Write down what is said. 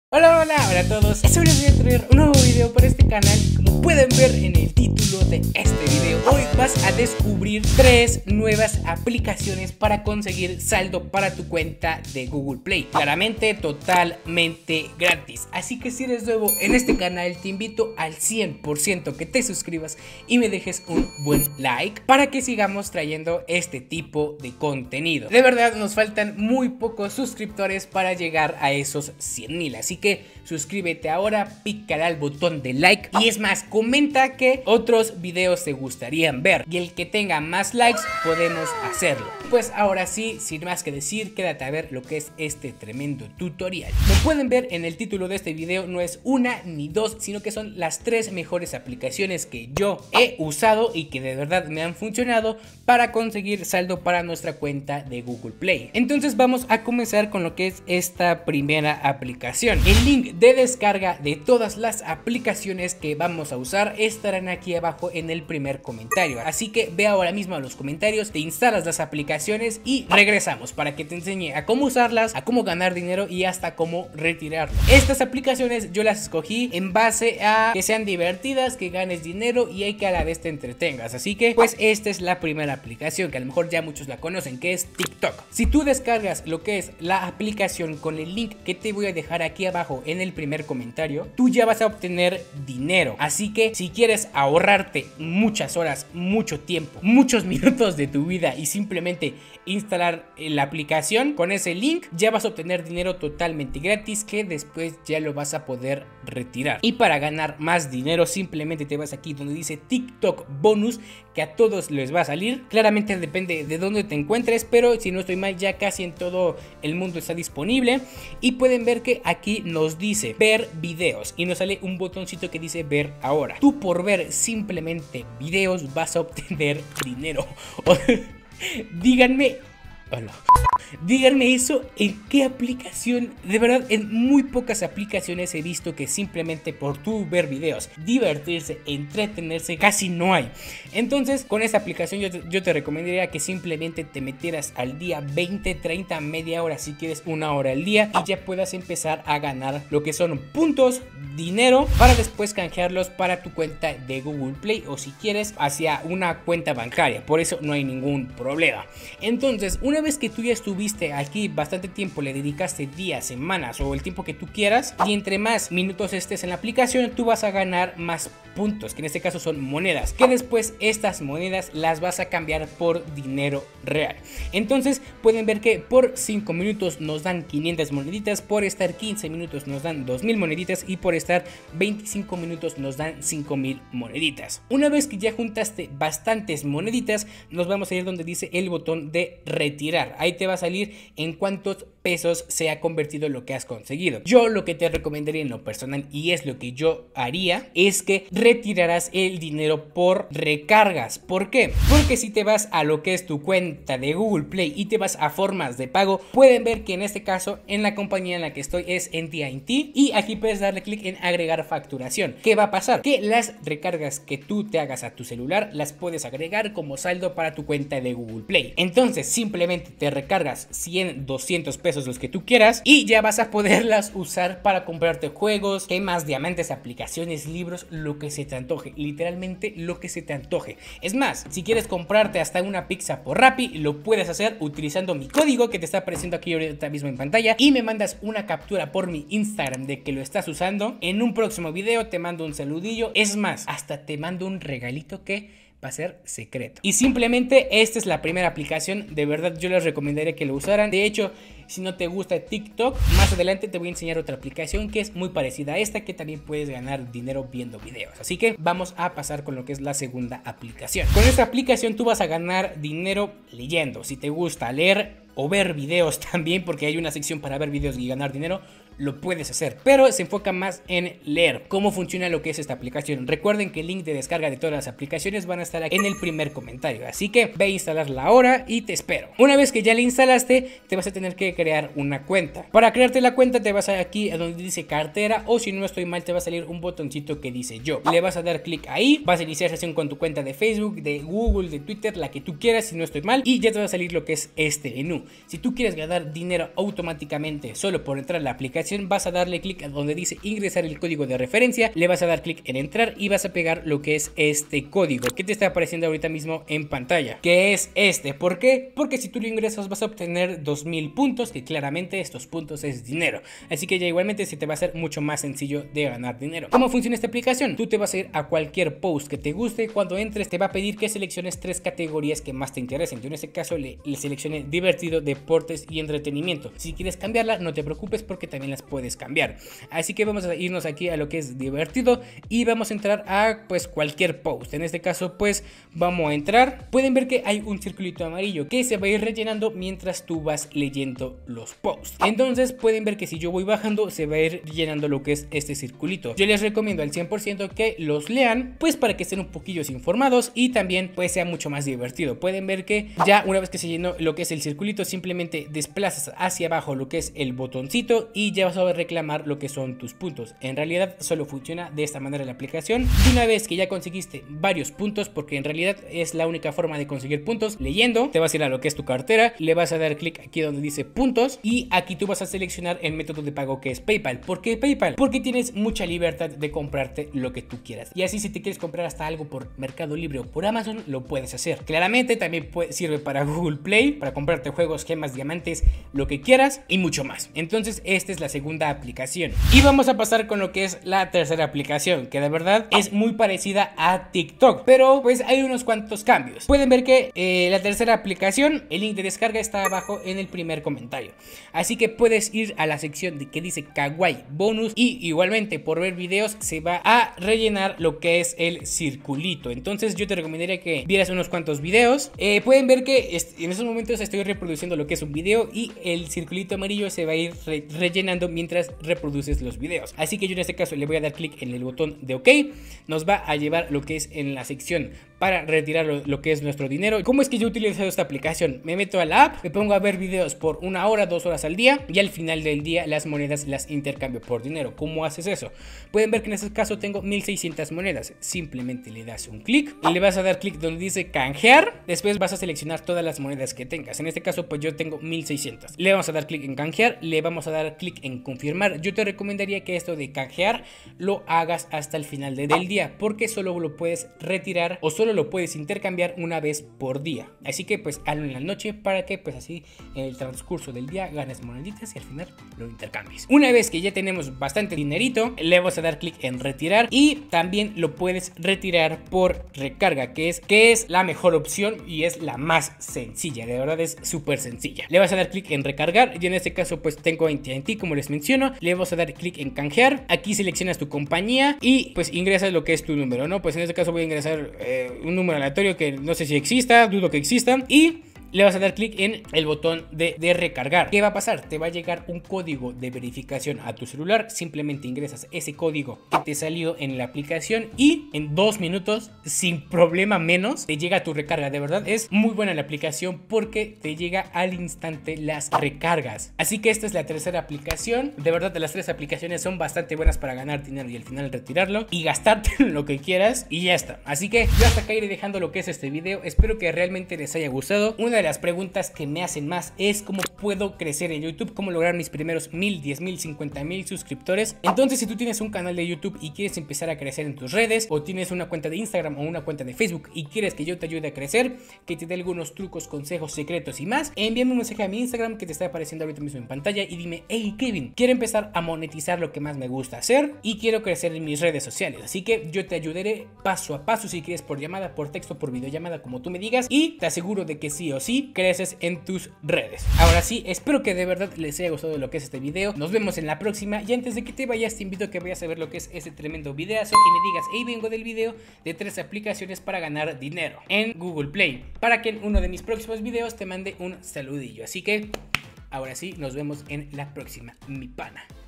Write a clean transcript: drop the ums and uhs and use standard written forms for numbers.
Hola a todos, hoy les voy a traer un nuevo video para este canal. Como pueden ver en el título de este video, hoy vas a descubrir 3 nuevas aplicaciones para conseguir saldo para tu cuenta de Google Play. Claramente totalmente gratis, así que si eres nuevo en este canal te invito al 100% que te suscribas y me dejes un buen like para que sigamos trayendo este tipo de contenido. De verdad nos faltan muy pocos suscriptores para llegar a esos 100,000, así que suscríbete ahora, pícale al botón de like y es más, comenta qué otros videos te gustarían ver y el que tenga más likes podemos hacerlo. Pues ahora sí, sin más que decir, quédate a ver lo que es este tremendo tutorial. Como pueden ver en el título de este video, no es una ni dos, sino que son las 3 mejores aplicaciones que yo he usado y que de verdad me han funcionado para conseguir saldo para nuestra cuenta de Google Play. Entonces vamos a comenzar con lo que es esta primera aplicación. El link de descarga de todas las aplicaciones que vamos a usar estarán aquí abajo en el primer comentario, así que ve ahora mismo a los comentarios, te instalas las aplicaciones y regresamos para que te enseñe a cómo usarlas, a cómo ganar dinero y hasta cómo retirarlo. Estas aplicaciones yo las escogí en base a que sean divertidas, que ganes dinero y que a la vez te entretengas, así que pues esta es la primera aplicación que a lo mejor ya muchos la conocen, que es TikTok. Si tú descargas lo que es la aplicación con el link que te voy a dejar aquí abajo en el primer comentario, tú ya vas a obtener dinero, así que si quieres ahorrarte muchas horas, mucho tiempo, muchos minutos de tu vida y simplemente instalar la aplicación con ese link, ya vas a obtener dinero totalmente gratis que después ya lo vas a poder retirar. Y para ganar más dinero simplemente te vas aquí donde dice TikTok bonus, que a todos les va a salir. Claramente depende de dónde te encuentres, pero si no estoy mal ya casi en todo el mundo está disponible. Y pueden ver que aquí nos dice ver videos y nos sale un botoncito que dice ver ahora. Tú por ver simplemente videos vas a obtener dinero. Díganme, hola. Díganme eso, ¿en qué aplicación? De verdad, en muy pocas aplicaciones he visto que simplemente por tú ver videos, divertirse, entretenerse, casi no hay. Entonces, con esta aplicación yo te recomendaría que simplemente te metieras al día 20, 30, media hora, si quieres una hora al día, y ya puedas empezar a ganar lo que son puntos, dinero, para después canjearlos para tu cuenta de Google Play o si quieres hacia una cuenta bancaria. Por eso no hay ningún problema. Entonces, una vez que tú ya estuviste aquí bastante tiempo, le dedicaste días, semanas o el tiempo que tú quieras, y entre más minutos estés en la aplicación, tú vas a ganar más puntos, que en este caso son monedas, que después estas monedas las vas a cambiar por dinero real. Entonces pueden ver que por 5 minutos nos dan 500 moneditas, por estar 15 minutos nos dan 2000 moneditas y por estar 25 minutos nos dan 5000 moneditas. Una vez que ya juntaste bastantes moneditas, nos vamos a ir donde dice el botón de retirar. Ahí te va a salir en cuántos pesos se ha convertido lo que has conseguido. Yo lo que te recomendaría en lo personal, y es lo que yo haría, es que retirarás el dinero por recargas. ¿Por qué? Porque si te vas a lo que es tu cuenta de Google Play y te vas a formas de pago, pueden ver que en este caso en la compañía en la que estoy es en AT&T y aquí puedes darle clic en agregar facturación. ¿Qué va a pasar? Que las recargas que tú te hagas a tu celular las puedes agregar como saldo para tu cuenta de Google Play. Entonces simplemente te recargas 100, 200 pesos, los que tú quieras, y ya vas a poderlas usar para comprarte juegos, gemas, diamantes, aplicaciones, libros, lo que se te antoje, literalmente lo que se te antoje. Es más, si quieres comprarte hasta una pizza por Rappi, lo puedes hacer utilizando mi código que te está apareciendo aquí ahorita mismo en pantalla y me mandas una captura por mi Instagram de que lo estás usando. En un próximo video te mando un saludillo, es más, hasta te mando un regalito que va a ser secreto. Y simplemente esta es la primera aplicación. De verdad yo les recomendaría que lo usaran. De hecho, si no te gusta TikTok, más adelante te voy a enseñar otra aplicación que es muy parecida a esta, que también puedes ganar dinero viendo videos. Así que vamos a pasar con lo que es la segunda aplicación. Con esta aplicación tú vas a ganar dinero leyendo. Si te gusta leer o ver videos también, porque hay una sección para ver videos y ganar dinero, lo puedes hacer, pero se enfoca más en leer. ¿Cómo funciona lo que es esta aplicación? Recuerden que el link de descarga de todas las aplicaciones van a estar aquí en el primer comentario, así que ve a instalarla ahora y te espero. Una vez que ya la instalaste, te vas a tener que crear una cuenta. Para crearte la cuenta te vas a aquí a donde dice cartera, o si no estoy mal te va a salir un botoncito que dice yo. Le vas a dar clic ahí, vas a iniciar sesión con tu cuenta de Facebook, de Google, de Twitter, la que tú quieras si no estoy mal, y ya te va a salir lo que es este menú. Si tú quieres ganar dinero automáticamente solo por entrar a la aplicación, aplicación vas a darle clic a donde dice ingresar el código de referencia, le vas a dar clic en entrar y vas a pegar lo que es este código que te está apareciendo ahorita mismo en pantalla, que es este. ¿Por qué? Porque si tú lo ingresas vas a obtener 2000 puntos, que claramente estos puntos es dinero, así que ya igualmente se te va a hacer mucho más sencillo de ganar dinero. ¿Cómo funciona esta aplicación? Tú te vas a ir a cualquier post que te guste, cuando entres te va a pedir que selecciones 3 categorías que más te interesen. Yo en este caso le seleccioné divertido, deportes y entretenimiento. Si quieres cambiarla no te preocupes porque también las puedes cambiar, así que vamos a irnos aquí a lo que es divertido y vamos a entrar a pues cualquier post. En este caso pues vamos a entrar, pueden ver que hay un circulito amarillo que se va a ir rellenando mientras tú vas leyendo los posts. Entonces pueden ver que si yo voy bajando se va a ir llenando lo que es este circulito. Yo les recomiendo al 100% que los lean, pues para que estén un poquillo informados y también pues sea mucho más divertido. Pueden ver que ya una vez que se llenó lo que es el circulito, simplemente desplazas hacia abajo lo que es el botoncito y ya vas a reclamar lo que son tus puntos. En realidad solo funciona de esta manera la aplicación. Y una vez que ya conseguiste varios puntos, porque en realidad es la única forma de conseguir puntos leyendo, te vas a ir a lo que es tu cartera, le vas a dar clic aquí donde dice puntos y aquí tú vas a seleccionar el método de pago que es PayPal. ¿Por qué PayPal? Porque tienes mucha libertad de comprarte lo que tú quieras, y así si te quieres comprar hasta algo por Mercado Libre o por Amazon lo puedes hacer. Claramente también sirve para Google Play, para comprarte juegos, gemas, diamantes, lo que quieras y mucho más. Entonces esta es la segunda aplicación y vamos a pasar con lo que es la tercera aplicación, que de verdad es muy parecida a TikTok, pero pues hay unos cuantos cambios. Pueden ver que la tercera aplicación, el link de descarga está abajo en el primer comentario, así que puedes ir a la sección de que dice Kawaii bonus y igualmente por ver videos se va a rellenar lo que es el circulito. Entonces yo te recomendaría que vieras unos cuantos videos. Pueden ver que en estos momentos estoy reproduciendo lo que es un video y el circulito amarillo se va a ir rellenando mientras reproduces los videos, así que yo en este caso le voy a dar clic en el botón de OK. Nos va a llevar lo que es en la sección para retirar lo que es nuestro dinero. ¿Cómo es que yo utilizo esta aplicación? Me meto a la app, me pongo a ver videos por 1 hora, 2 horas al día y al final del día las monedas las intercambio por dinero. ¿Cómo haces eso? Pueden ver que en este caso tengo 1600 monedas. Simplemente le das un clic y le vas a dar clic donde dice canjear. Después vas a seleccionar todas las monedas que tengas. En este caso pues yo tengo 1600. Le vamos a dar clic en canjear, le vamos a dar clic en confirmar. Yo te recomendaría que esto de canjear lo hagas hasta el final del día, porque solo lo puedes retirar o solo lo puedes intercambiar una vez por día. Así que pues hazlo en la noche para que pues así en el transcurso del día ganes moneditas y al final lo intercambies. Una vez que ya tenemos bastante dinerito, le vamos a dar clic en retirar y también lo puedes retirar por recarga, que es la mejor opción y es la más sencilla. De verdad es súper sencilla. Le vas a dar clic en recargar y en este caso pues tengo AT&T como les menciono. Le vamos a dar clic en canjear. Aquí seleccionas tu compañía y pues ingresas lo que es tu número, ¿no? Pues en este caso voy a ingresar un número aleatorio que no sé si exista, dudo que exista, y le vas a dar clic en el botón de recargar. ¿Qué va a pasar? Te va a llegar un código de verificación a tu celular. Simplemente ingresas ese código que te salió en la aplicación y en 2 minutos, sin problema menos, te llega tu recarga. De verdad es muy buena la aplicación porque te llega al instante las recargas. Así que esta es la tercera aplicación. De verdad las 3 aplicaciones son bastante buenas para ganar dinero y al final retirarlo y gastarte lo que quieras y ya está. Así que yo hasta acá iré dejando lo que es este video. Espero que realmente les haya gustado. Una de las preguntas que me hacen más es cómo puedo crecer en YouTube, cómo lograr mis primeros 1000, 10,000, 50,000 suscriptores. Entonces si tú tienes un canal de YouTube y quieres empezar a crecer en tus redes, o tienes una cuenta de Instagram o una cuenta de Facebook y quieres que yo te ayude a crecer, que te dé algunos trucos, consejos, secretos y más, envíame un mensaje a mi Instagram que te está apareciendo ahorita mismo en pantalla y dime: hey Kevin, quiero empezar a monetizar lo que más me gusta hacer y quiero crecer en mis redes sociales. Así que yo te ayudaré paso a paso, si quieres por llamada, por texto, por videollamada, como tú me digas, y te aseguro de que sí o sí creces en tus redes. Ahora sí, espero que de verdad les haya gustado lo que es este video. Nos vemos en la próxima y antes de que te vayas te invito a que vayas a ver lo que es ese tremendo videazo y me digas: hey, vengo del video de 3 aplicaciones para ganar dinero en Google Play, para que en uno de mis próximos videos te mande un saludillo. Así que ahora sí, nos vemos en la próxima, mi pana.